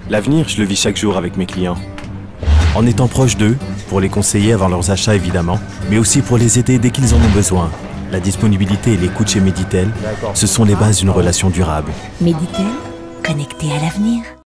L'avenir, je le vis chaque jour avec mes clients. En étant proche d'eux, pour les conseiller avant leurs achats évidemment, mais aussi pour les aider dès qu'ils en ont besoin. La disponibilité et l'écoute chez Meditel, ce sont les bases d'une relation durable. Meditel, connecté à l'avenir.